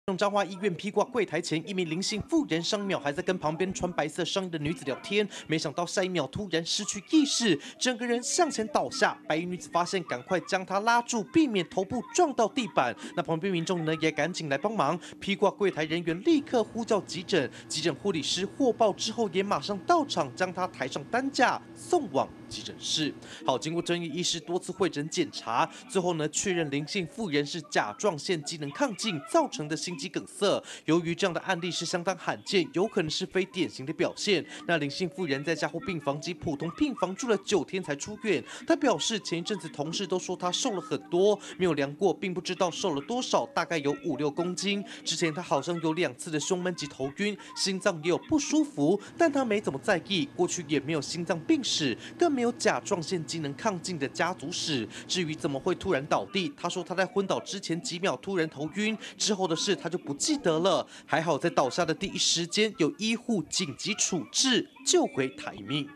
彰化医院披挂柜台前，一名林姓妇人上一秒还在跟旁边穿白色上衣的女子聊天，没想到下一秒突然失去意识，整个人向前倒下。白衣女子发现，赶快将她拉住，避免头部撞到地板。那旁边民众呢也赶紧来帮忙，披挂柜台人员立刻呼叫急诊，急诊护理师获报之后也马上到场，将她抬上担架送往急诊室。好，经过争议医师多次会诊检查，最后呢确认林姓妇人是甲状腺机能亢进造成的心肌梗塞。由于这样的案例是相当罕见，有可能是非典型的表现。那林姓妇人在加护病房及普通病房住了9天才出院。她表示，前一阵子同事都说她瘦了很多，没有量过，并不知道瘦了多少，大概有5、6公斤。之前她好像有2次的胸闷及头晕，心脏也有不舒服，但她没怎么在意。过去也没有心脏病史，更没有甲状腺机能亢进的家族史。至于怎么会突然倒地，她说她在昏倒之前几秒突然头晕，之后的事她就不记得了。还好在倒下的第一时间有医护紧急处置，救回她一命。